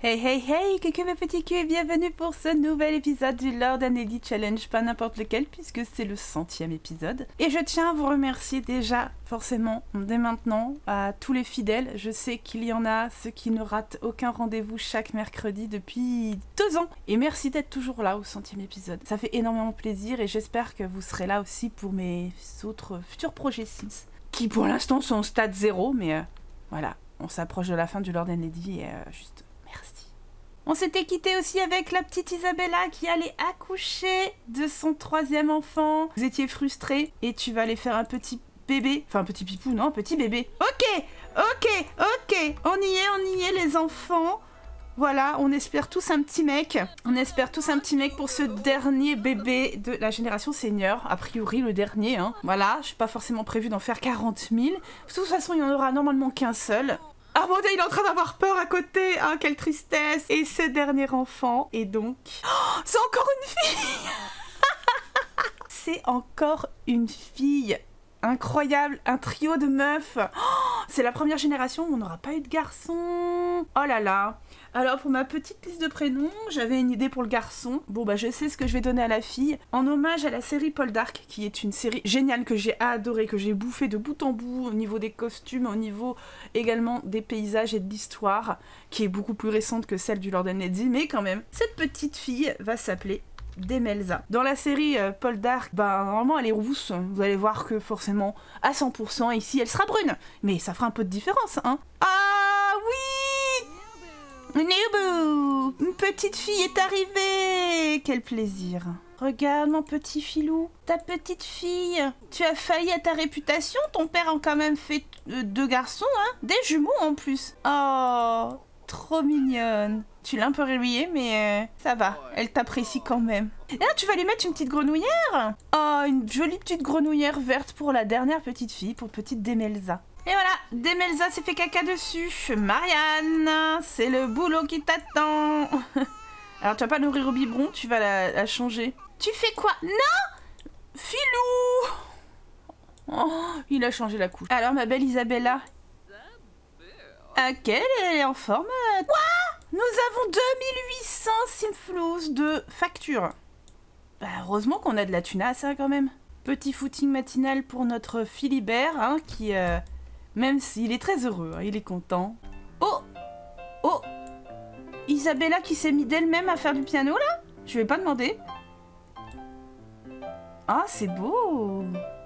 Hey hey hey, coucou mes petits culs et bienvenue pour ce nouvel épisode du Lord and Lady Challenge, pas n'importe lequel puisque c'est le 100e épisode. Et je tiens à vous remercier déjà, forcément, dès maintenant, à tous les fidèles. Je sais qu'il y en a ceux qui ne ratent aucun rendez-vous chaque mercredi depuis 2 ans. Et merci d'être toujours là au 100e épisode. Ça fait énormément plaisir et j'espère que vous serez là aussi pour mes autres futurs projets Sims. Qui pour l'instant sont au stade 0, mais voilà, on s'approche de la fin du Lord and Lady et juste... On s'était quitté aussi avec la petite Isabella qui allait accoucher de son 3e enfant. Vous étiez frustrés et tu vas aller faire un petit bébé. Enfin, un petit pipou, non, un petit bébé. Ok, on y est les enfants. Voilà, on espère tous un petit mec. On espère tous un petit mec pour ce dernier bébé de la génération senior. A priori, le dernier, hein. Voilà, je suis pas forcément prévu d'en faire 40 000. De toute façon, il n'y en aura normalement qu'un seul. Ah mon dieu, il est en train d'avoir peur à côté. Ah, quelle tristesse. Et ce dernier enfant. Et donc... Oh, c'est encore une fille. C'est encore une fille. Incroyable. Un trio de meufs. Oh, c'est la première génération où on n'aura pas eu de garçon. Oh là là. Alors pour ma petite liste de prénoms, j'avais une idée pour le garçon. Bon bah je sais ce que je vais donner à la fille. En hommage à la série Poldark, qui est une série géniale que j'ai adorée, que j'ai bouffée de bout en bout, au niveau des costumes, au niveau également des paysages et de l'histoire, qui est beaucoup plus récente que celle du Lord and Lady, mais quand même. Cette petite fille va s'appeler Demelza. Dans la série Poldark, bah normalement elle est rousse, vous allez voir que forcément à 100%, ici elle sera brune. Mais ça fera un peu de différence, hein. Ah oui! Noubou! Une petite fille est arrivée! Quel plaisir! Regarde mon petit filou, ta petite fille. Tu as failli à ta réputation, ton père a quand même fait 2 garçons, hein? Des jumeaux en plus. Oh, trop mignonne. Tu l'as un peu réveillée, mais ça va, elle t'apprécie quand même. Et là, tu vas lui mettre une petite grenouillère? Oh, une jolie petite grenouillère verte pour la dernière petite fille, pour petite Demelza. Et voilà, Demelza s'est fait caca dessus. Marianne, c'est le boulot qui t'attend. Alors, tu vas pas nourrir au biberon, tu vas la changer. Tu fais quoi? Non! Filou! Oh, il a changé la couche. Alors, ma belle Isabella. Ok, elle est en forme. Quoi? Nous avons 2800 simflous de facture. Bah, heureusement qu'on a de la thunasse, hein, quand même. Petit footing matinal pour notre Philibert, hein, qui... même s'il est très heureux, hein, il est content. Oh! Oh! Isabella qui s'est mis d'elle-même à faire du piano, là? Je vais pas demander. Ah, c'est beau!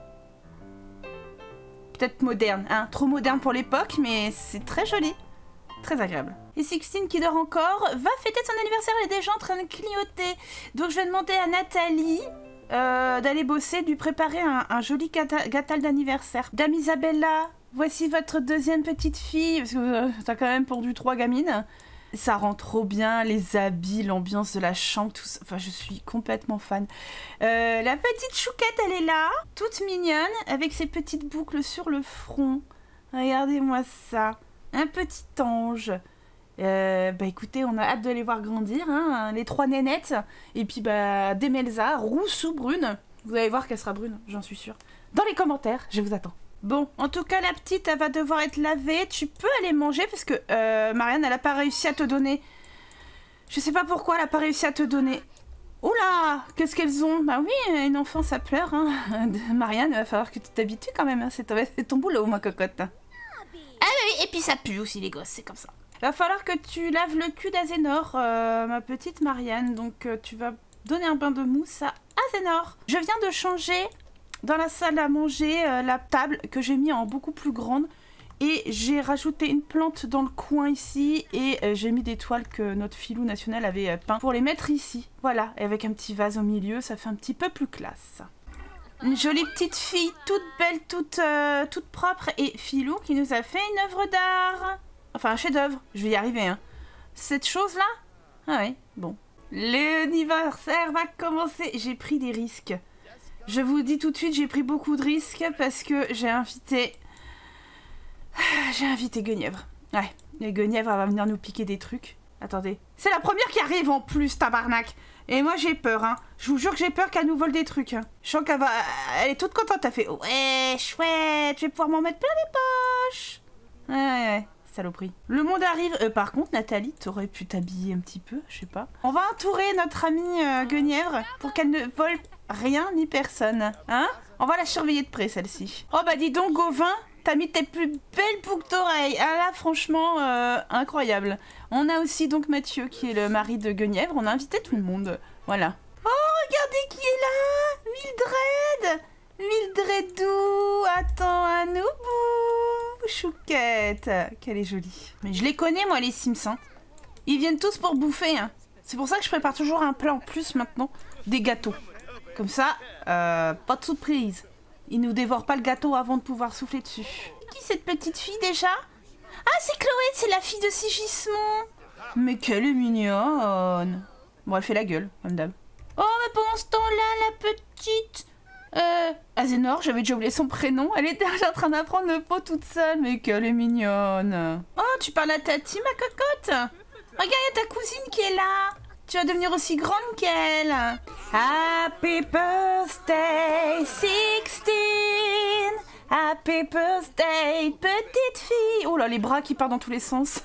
Peut-être moderne, hein? Trop moderne pour l'époque, mais c'est très joli. Très agréable. Et Sixtine qui dort encore va fêter son anniversaire, elle est déjà en train de clignoter. Donc je vais demander à Nathalie d'aller bosser, de lui préparer un joli gâteau d'anniversaire. Dame Isabella, voici votre 2e petite fille, parce que t'as quand même pondu 3 gamines. Ça rend trop bien, les habits, l'ambiance de la chambre, tout ça. Enfin, je suis complètement fan. La petite chouquette, elle est là, toute mignonne, avec ses petites boucles sur le front. Regardez-moi ça. Un petit ange. Bah écoutez, on a hâte de les voir grandir, hein, les 3 nénettes. Et puis bah Demelza, rousse ou brune. Vous allez voir qu'elle sera brune, j'en suis sûre. Dans les commentaires, je vous attends. Bon, en tout cas, la petite, elle va devoir être lavée. Tu peux aller manger parce que Marianne, elle a pas réussi à te donner... Je sais pas pourquoi elle a pas réussi à te donner... Oula! Qu'est-ce qu'elles ont? Bah oui, une enfant, ça pleure, hein. Marianne, il va falloir que tu t'habitues quand même, hein. C'est ton boulot, ma cocotte. Ah oui, et puis ça pue aussi, les gosses, c'est comme ça. Il va falloir que tu laves le cul d'Azénor, ma petite Marianne. Donc tu vas donner un bain de mousse à Azénor. Je viens de changer... dans la salle à manger, la table que j'ai mis en beaucoup plus grande et j'ai rajouté une plante dans le coin ici et j'ai mis des toiles que notre filou national avait peint pour les mettre ici. Voilà, et avec un petit vase au milieu, ça fait un petit peu plus classe. Une jolie petite fille, toute belle, toute propre et filou qui nous a fait une œuvre d'art. Enfin, un chef-d'œuvre, je vais y arriver, hein. Cette chose-là? Ah oui, bon. L'anniversaire va commencer. J'ai pris des risques. Je vous dis tout de suite, j'ai pris beaucoup de risques parce que j'ai invité Guenièvre. Ouais, et Guenièvre, elle va venir nous piquer des trucs. Attendez. C'est la première qui arrive en plus, tabarnak. Et moi, j'ai peur, hein. Je vous jure que j'ai peur qu'elle nous vole des trucs. Hein. Je sens qu'elle va... Elle est toute contente, elle fait... Ouais, chouette, je vais pouvoir m'en mettre plein les poches. Ouais, saloperie. Le monde arrive. Par contre, Nathalie, t'aurais pu t'habiller un petit peu, je sais pas. On va entourer notre amie Guenièvre pour qu'elle ne vole rien ni personne. Hein? On va la surveiller de près, celle-ci. Oh bah dis donc, Gauvin, t'as mis tes plus belles boucles d'oreilles. Ah là, franchement, incroyable. On a aussi donc Mathieu, qui est le mari de Guenièvre. On a invité tout le monde. Voilà. Oh, regardez qui est là! Mildred! Mildredou! Attends, un noubou! Chouquette! Qu'elle est jolie. Mais je les connais, moi, les Sims. Hein. Ils viennent tous pour bouffer. Hein. C'est pour ça que je prépare toujours un plat en plus maintenant. Des gâteaux. Comme ça, pas de surprise. Ils nous dévorent pas le gâteau avant de pouvoir souffler dessus. Qui cette petite fille déjà? Ah, c'est Chloé, c'est la fille de Sigismond. Mais qu'elle est mignonne. Bon, elle fait la gueule, comme d'hab. Oh, mais pendant ce temps-là, la petite... Azénor, j'avais déjà oublié son prénom. Elle était déjà en train d'apprendre le pot toute seule. Mais qu'elle est mignonne. Oh, tu parles à Tati, ma cocotte? Regarde, il y a ta cousine qui est là. Tu vas devenir aussi grande qu'elle. Happy birthday, 16. Happy birthday, petite fille. Oh là, les bras qui partent dans tous les sens.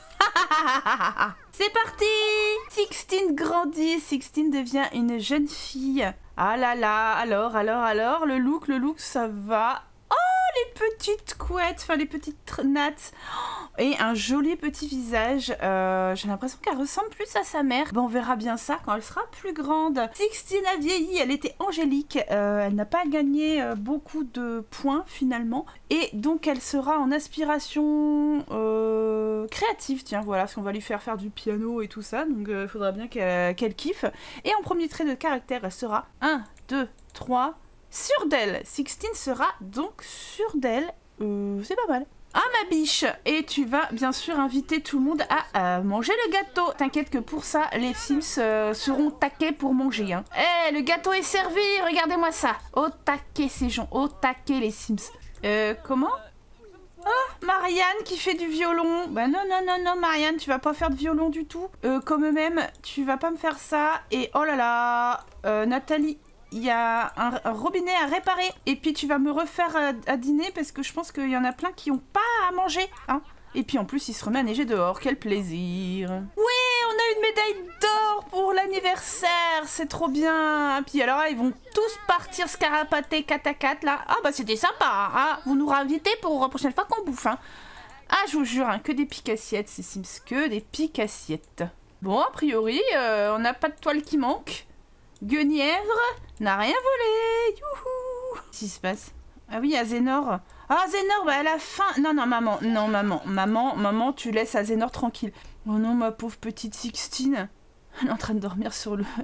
C'est parti. 16 grandit, 16 devient une jeune fille. Ah là là, alors, le look, ça va. Oh, les petites couettes, enfin les petites nattes. Et un joli petit visage. J'ai l'impression qu'elle ressemble plus à sa mère. Bon, on verra bien ça quand elle sera plus grande. 16 a vieilli, elle était angélique. Elle n'a pas gagné beaucoup de points finalement. Et donc elle sera en aspiration créative. Tiens, voilà, parce qu'on va lui faire du piano et tout ça. Donc il faudra bien qu'elle kiffe. Et en premier trait de caractère, elle sera 1, 2, 3... sûre d'elle. 16 sera donc sûre d'elle. C'est pas mal. Ah, ma biche! Et tu vas bien sûr inviter tout le monde à manger le gâteau. T'inquiète que pour ça, les Sims seront taquets pour manger. Hein. Eh, le gâteau est servi! Regardez-moi ça! Au taquet, ces gens. Au taquet, les Sims. Comment? Oh, Marianne qui fait du violon. Bah non, Marianne, tu vas pas faire de violon du tout. Comme même, tu vas pas me faire ça. Et oh là là, Nathalie... il y a un robinet à réparer. Et puis tu vas me refaire à dîner parce que je pense qu'il y en a plein qui n'ont pas à manger. Hein. Et puis en plus, il se remet à neiger dehors. Quel plaisir. Ouais, on a une médaille d'or pour l'anniversaire. C'est trop bien. Et puis alors là, ils vont tous partir scarapater 4 à 4 là. Ah bah c'était sympa. Hein. Vous nous réinvitez pour la prochaine fois qu'on bouffe. Hein. Ah, je vous jure, hein, que des piques-assiettes, ces Sims. Que des piques-assiettes. Bon, a priori, on n'a pas de toile qui manque. Guenièvre n'a rien volé. Youhou. Qu'est-ce qui se passe? Ah oui, Azénor. Ah, Azénor, bah à la fin... Non, maman. Non, maman, tu laisses Azénor tranquille. Oh non, ma pauvre petite 16. Elle est en train de dormir sur le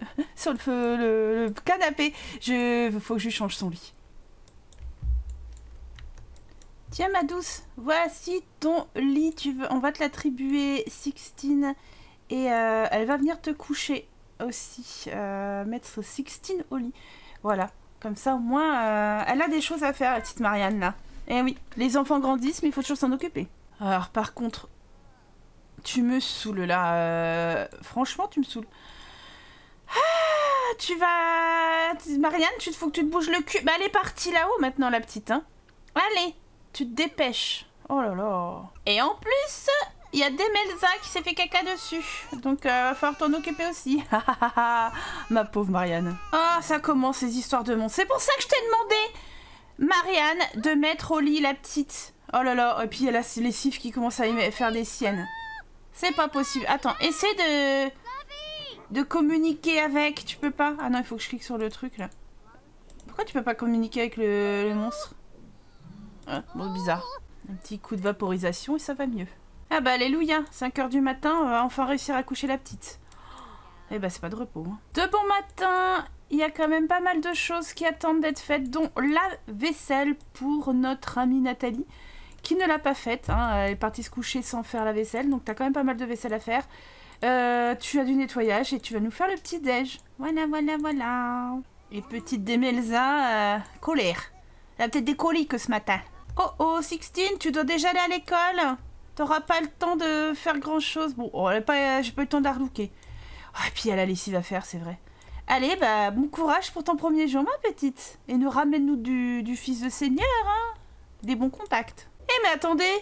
le canapé. Faut que je lui change son lit. Tiens, ma douce, voici ton lit. On va te l'attribuer, 16. Et elle va venir te coucher aussi. Mettre 16 au lit. Voilà. Comme ça, au moins, elle a des choses à faire, la petite Marianne, là. Eh oui, les enfants grandissent, mais il faut toujours s'en occuper. Alors, par contre, tu me saoules, là. Franchement, tu me saoules. Ah, tu vas... Marianne, faut que tu te bouges le cul. Bah, elle est partie là-haut, maintenant, la petite, hein. Allez, tu te dépêches. Oh là là. Et en plus... il y a Demelza qui s'est fait caca dessus. Donc, va falloir t'en occuper aussi. Ma pauvre Marianne. Ah, ça commence ces histoires de monde. C'est pour ça que je t'ai demandé, Marianne, de mettre au lit la petite. Oh là là. Et puis, il y a les cifs qui commencent à faire des siennes. C'est pas possible. Attends, essaie de communiquer avec. Tu peux pas? Ah non, il faut que je clique sur le truc, là. Pourquoi tu peux pas communiquer avec le monstre? Ah, bon, bizarre. Un petit coup de vaporisation et ça va mieux. Ah bah alléluia, 5 h du matin, on va enfin réussir à coucher la petite. Eh bah c'est pas de repos. Hein. De bon matin, il y a quand même pas mal de choses qui attendent d'être faites, dont la vaisselle pour notre amie Nathalie, qui ne l'a pas faite. Hein. Elle est partie se coucher sans faire la vaisselle, donc t'as quand même pas mal de vaisselle à faire. Tu as du nettoyage et tu vas nous faire le petit déj. Voilà. Et petite Demelza, colère. Elle a peut-être des coliques ce matin. Oh, 16, tu dois déjà aller à l'école? T'auras pas le temps de faire grand chose. Bon, j'ai pas eu le temps de la relooker. Oh, et puis il y a la lessive à faire, c'est vrai. Allez, bah bon courage pour ton premier jour, ma petite. Et nous ramène-nous du fils de Seigneur, hein. Des bons contacts. Eh mais attendez,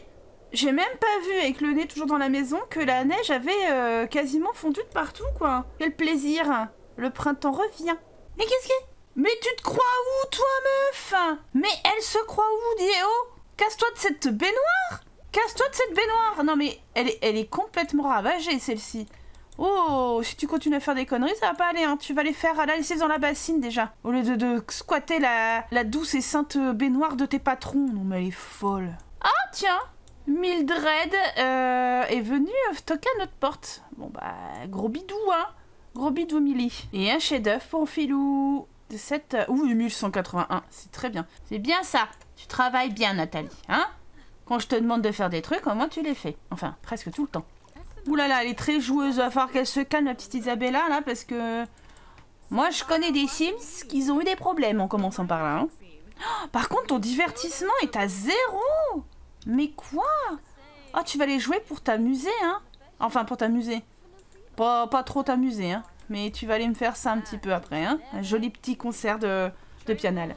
J'ai même pas vu, avec le nez toujours dans la maison, que la neige avait quasiment fondu de partout, quoi. Quel plaisir. Le printemps revient. Mais qu'est-ce que... Mais tu te crois où, toi, meuf? Mais elle se croit où, Diego? Casse-toi de cette baignoire. Casse-toi de cette baignoire. Non, mais elle est complètement ravagée, celle-ci. Oh, si tu continues à faire des conneries, ça va pas aller, hein. Tu vas les faire à la laisser dans la bassine, déjà. Au lieu de squatter la douce et sainte baignoire de tes patrons. Non, mais elle est folle. Ah, tiens, Mildred est venue toquer à notre porte. Bon, bah, gros bidou, hein. Gros bidou, Milly. Et un chef-d'œuvre pour Filou. De cette... Ouh, 1181. C'est très bien. C'est bien ça. Tu travailles bien, Nathalie, hein. Quand je te demande de faire des trucs, au moins tu les fais. Enfin, presque tout le temps. Ouh là là, elle est très joueuse. Il va falloir qu'elle se calme, la petite Isabella, là, parce que... Moi, je connais des Sims qui ont eu des problèmes en commençant par là, hein. Oh, par contre, ton divertissement est à 0. Mais quoi? Oh, tu vas les jouer pour t'amuser, hein. Enfin, pour t'amuser. Pas trop t'amuser, hein. Mais tu vas aller me faire ça un petit peu après, hein. Un joli petit concert de pianal.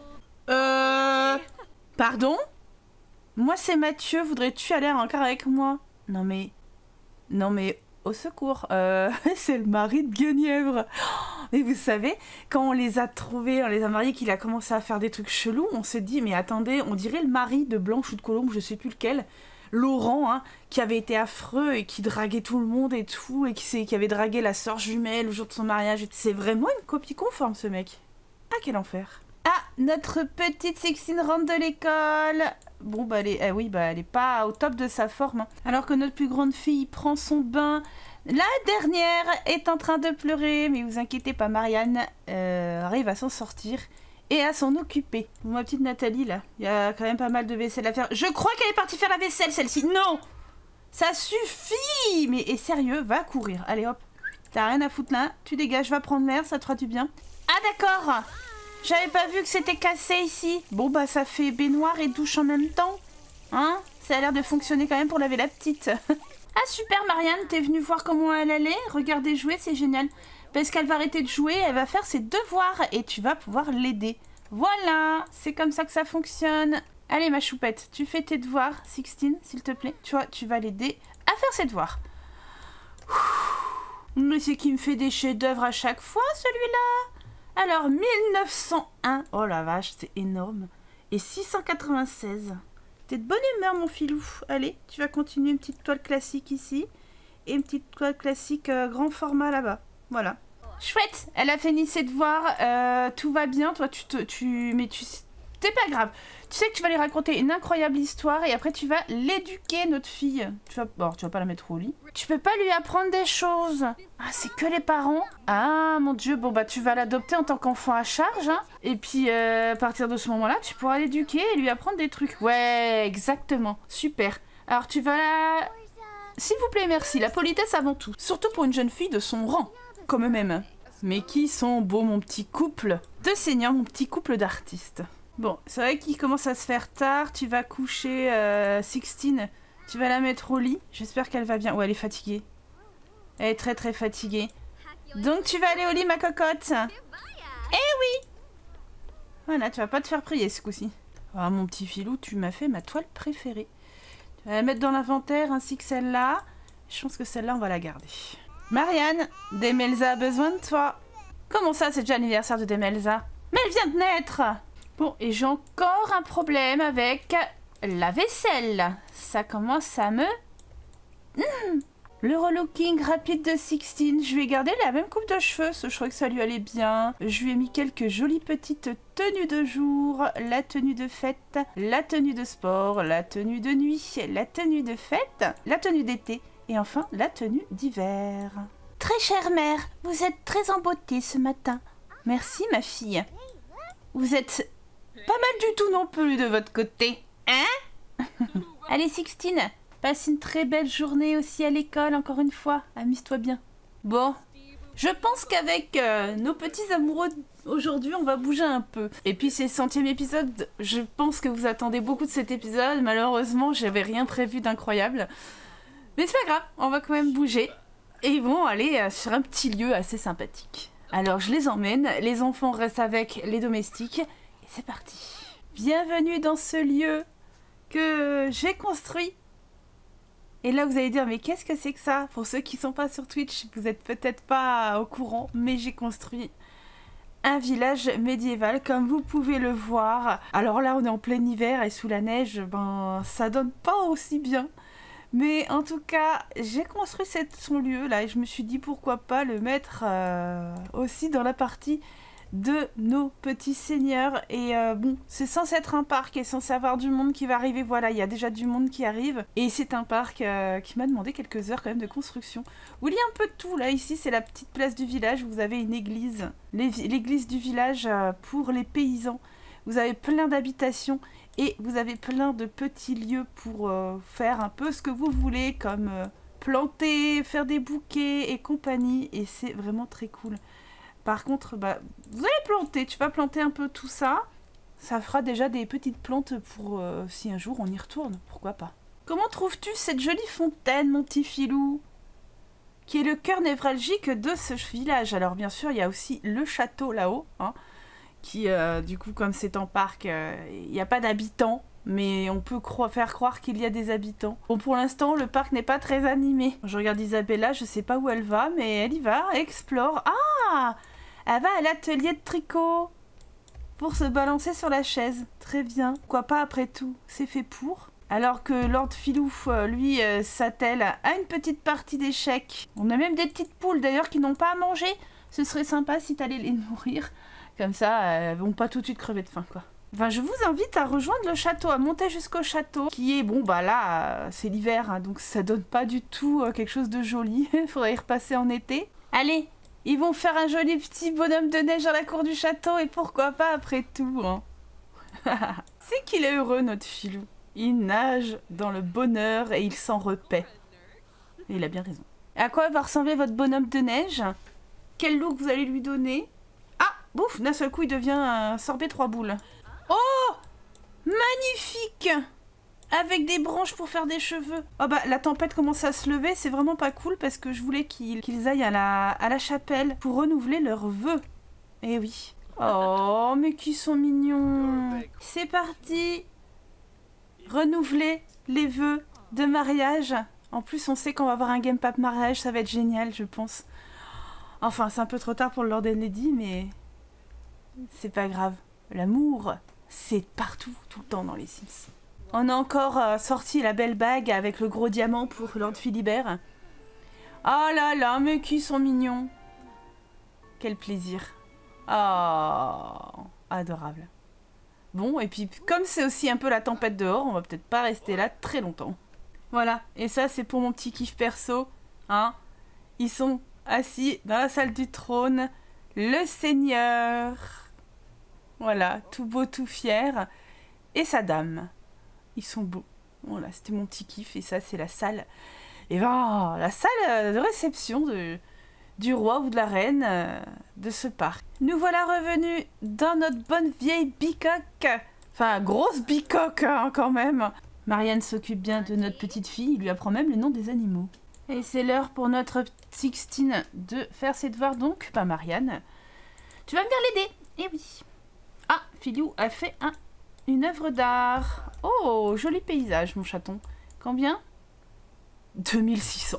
Pardon? Moi, c'est Mathieu. Voudrais-tu aller encore avec moi? Non, mais... Non, mais... Au secours. C'est le mari de Guenièvre. Et vous savez, quand on les a trouvés, on les a mariés, qu'il a commencé à faire des trucs chelous, on s'est dit, mais attendez, on dirait le mari de Blanche ou de Colombe, je sais plus lequel. Laurent, hein, qui avait été affreux et qui draguait tout le monde et tout, et qui avait dragué la sœur jumelle le jour de son mariage. C'est vraiment une copie conforme, ce mec. Ah, quel enfer. Ah, notre petite Sixtine rentre de l'école. Bon, bah, elle est pas au top de sa forme, hein. Alors que notre plus grande fille prend son bain. La dernière est en train de pleurer, mais vous inquiétez pas, Marianne arrive à s'en sortir et à s'en occuper. Bon, ma petite Nathalie, là, il y a quand même pas mal de vaisselle à faire. Je crois qu'elle est partie faire la vaisselle, celle-ci. Non! Ça suffit! Mais et sérieux, va courir. Allez, hop. T'as rien à foutre là. Tu dégages, va prendre l'air, ça te fera du bien. Ah, d'accord! J'avais pas vu que c'était cassé ici. Bon, bah, ça fait baignoire et douche en même temps. Hein? Ça a l'air de fonctionner quand même pour laver la petite. Ah, super, Marianne, t'es venue voir comment elle allait? Regardez jouer, c'est génial. Parce qu'elle va arrêter de jouer, elle va faire ses devoirs et tu vas pouvoir l'aider. Voilà, c'est comme ça que ça fonctionne. Allez, ma choupette, tu fais tes devoirs, Sixtine, s'il te plaît. Tu vois, tu vas l'aider à faire ses devoirs. Mais c'est qui me fait des chefs-d'œuvre à chaque fois, celui-là? Alors, 1901. Oh la vache, c'est énorme. Et 696. T'es de bonne humeur, mon filou. Allez, tu vas continuer une petite toile classique ici. Et une petite toile classique grand format là-bas. Voilà. Chouette, elle a fini ses devoirs. Tout va bien. Toi, c'est pas grave. Tu sais que tu vas lui raconter une incroyable histoire et après tu vas l'éduquer, notre fille. Bon, tu vas pas la mettre au lit. Tu peux pas lui apprendre des choses. Ah, c'est que les parents. Ah, mon Dieu. Bon, bah, tu vas l'adopter en tant qu'enfant à charge, hein. Et puis, à partir de ce moment-là, tu pourras l'éduquer et lui apprendre des trucs. Ouais, exactement. Super. Alors, tu vas... S'il vous plaît, merci. La politesse avant tout. Surtout pour une jeune fille de son rang. Comme eux-mêmes. Mais qui sont beaux, mon petit couple de seigneurs, mon petit couple d'artistes. Bon, c'est vrai qu'il commence à se faire tard. Tu vas coucher Sixtine. Tu vas la mettre au lit. J'espère qu'elle va bien. Ouais, elle est fatiguée. Elle est très très fatiguée. Donc tu vas aller au lit, ma cocotte. Eh oui! Voilà, tu vas pas te faire prier ce coup-ci. Ah, mon petit filou, tu m'as fait ma toile préférée. Tu vas la mettre dans l'inventaire ainsi que celle-là. Je pense que celle-là, on va la garder. Marianne, Demelza a besoin de toi. Comment ça, c'est déjà l'anniversaire de Demelza? Mais elle vient de naître! Bon, et j'ai encore un problème avec la vaisselle. Ça commence à me... Le relooking rapide de Sixtine. Je lui ai gardé la même coupe de cheveux. Je trouvais que ça lui allait bien. Je lui ai mis quelques jolies petites tenues de jour. La tenue de fête, la tenue de sport, la tenue de nuit, la tenue de fête, la tenue d'été et enfin la tenue d'hiver. Très chère mère, vous êtes très en beauté ce matin. Merci ma fille. Vous êtes... pas mal du tout non plus de votre côté, hein? Allez Sixtine, passe une très belle journée aussi à l'école encore une fois, amuse-toi bien. Bon, je pense qu'avec nos petits amoureux aujourd'hui, on va bouger un peu. Et puis c'est le 100e épisode, je pense que vous attendez beaucoup de cet épisode, malheureusement j'avais rien prévu d'incroyable. Mais c'est pas grave, on va quand même bouger. Et ils vont aller sur un petit lieu assez sympathique. Alors je les emmène, les enfants restent avec les domestiques. C'est parti. Bienvenue dans ce lieu que j'ai construit Et là, vous allez dire, mais qu'est-ce que c'est que ça? Pour ceux qui sont pas sur Twitch, vous êtes peut-être pas au courant, mais j'ai construit un village médiéval, comme vous pouvez le voir. Alors là, on est en plein hiver et sous la neige, ben, ça donne pas aussi bien. Mais en tout cas, j'ai construit son lieu là et je me suis dit pourquoi pas le mettre aussi dans la partie de nos petits seigneurs. Et bon, c'est censé être un parc et censé avoir du monde qui va arriver. Voilà, il y a déjà du monde qui arrive. Et c'est un parc qui m'a demandé quelques heures quand même de construction. Où il y a un peu de tout. Là, ici, c'est la petite place du village où vous avez une église. L'église du village pour les paysans. Vous avez plein d'habitations. Et vous avez plein de petits lieux pour faire un peu ce que vous voulez, comme planter, faire des bouquets et compagnie. Et c'est vraiment très cool. Par contre, bah, vous allez planter. Tu vas planter un peu tout ça. Ça fera déjà des petites plantes pour si un jour on y retourne. Pourquoi pas. Comment trouves-tu cette jolie fontaine, mon petit filou? Qui est le cœur névralgique de ce village. Alors bien sûr, il y a aussi le château là-haut, hein. Qui, du coup, comme c'est en parc, il n'y a pas d'habitants, mais on peut faire croire qu'il y a des habitants. Bon, pour l'instant, le parc n'est pas très animé. Je regarde Isabella, je sais pas où elle va, mais elle y va, elle explore. Ah! Elle va à l'atelier de tricot pour se balancer sur la chaise. Très bien. Quoi pas après tout, c'est fait pour. Alors que Lord Filouf, lui, s'attelle à une petite partie d'échecs. On a même des petites poules, d'ailleurs, qui n'ont pas à manger. Ce serait sympa si t'allais les nourrir. Comme ça, elles vont pas tout de suite crever de faim, quoi. Enfin, je vous invite à rejoindre le château, à monter jusqu'au château, qui est, bon, bah là, c'est l'hiver, hein, donc ça donne pas du tout quelque chose de joli. Il faudrait y repasser en été. Allez, ils vont faire un joli petit bonhomme de neige à la cour du château, et pourquoi pas après tout, hein. C'est qu'il est heureux, notre filou. Il nage dans le bonheur et il s'en repaît. Et il a bien raison. À quoi va ressembler votre bonhomme de neige? Quel look vous allez lui donner? Bouf, d'un seul coup, il devient un sorbet 3 boules. Oh! Magnifique! Avec des branches pour faire des cheveux. Oh bah, la tempête commence à se lever, c'est vraiment pas cool parce que je voulais qu'ils aillent à la chapelle pour renouveler leurs vœux. Eh oui. Oh, mais qui sont mignons. C'est parti. Renouveler les vœux de mariage. En plus, on sait qu'on va avoir un gamepad mariage, ça va être génial, je pense. Enfin, c'est un peu trop tard pour le Lord and Lady, mais... c'est pas grave. L'amour, c'est partout, tout le temps dans les Sims. On a encore sorti la belle bague avec le gros diamant pour Lord Philibert. Oh là là, mais qui sont mignons. Quel plaisir. Oh, adorable. Bon, et puis comme c'est aussi un peu la tempête dehors, on va peut-être pas rester là très longtemps. Voilà, et ça c'est pour mon petit kiff perso. Hein. Ils sont assis dans la salle du trône. Le seigneur, voilà, tout beau, tout fier, et sa dame. Ils sont beaux. Voilà, c'était mon petit kiff, et ça, c'est la salle. Et ben, la salle de réception du roi ou de la reine de ce parc. Nous voilà revenus dans notre bonne vieille bicoque. Enfin, grosse bicoque, hein, quand même. Marianne s'occupe bien de notre petite fille, il lui apprend même le nom des animaux. Et c'est l'heure pour notre Sixtine de faire ses devoirs, donc, pas Marianne. Tu vas venir l'aider. Eh oui. Ah, Filou a fait une œuvre d'art. Oh, joli paysage, mon chaton. Combien? 2600.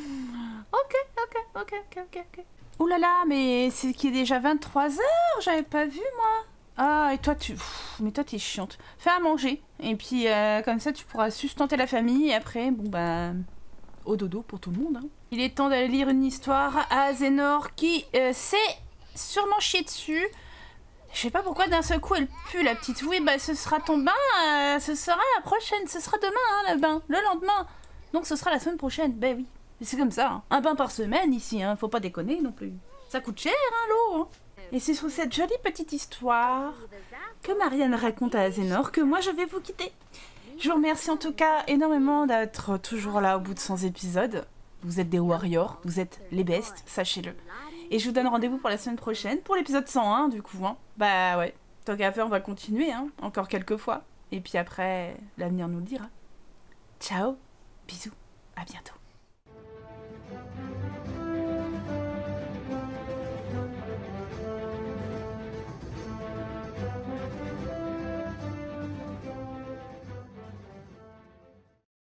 Ok. Ouh là là, mais c'est qu'il est déjà 23 h, j'avais pas vu, moi. Ah, et toi, mais toi, t'es chiante. Fais à manger. Et puis, comme ça, tu pourras sustenter la famille. Et après, bon, bah... au dodo pour tout le monde. Hein. Il est temps d'aller lire une histoire à Azénor qui s'est sûrement chié dessus. Je sais pas pourquoi d'un seul coup elle pue, la petite. Oui, bah ce sera ton bain, ce sera la prochaine, ce sera demain, hein, le bain, le lendemain. Donc ce sera la semaine prochaine, ben oui. C'est comme ça, hein. Un bain par semaine ici, hein. Faut pas déconner non plus. Ça coûte cher, hein, l'eau. Hein. Et c'est sur cette jolie petite histoire que Marianne raconte à Azénor que moi je vais vous quitter. Je vous remercie en tout cas énormément d'être toujours là au bout de 100 épisodes. Vous êtes des warriors, vous êtes les bestes, sachez-le. Et je vous donne rendez-vous pour la semaine prochaine, pour l'épisode 101 du coup. Hein. Bah ouais, tant qu'à faire, on va continuer, hein, encore quelques fois. Et puis après, l'avenir nous le dira. Ciao, bisous, à bientôt.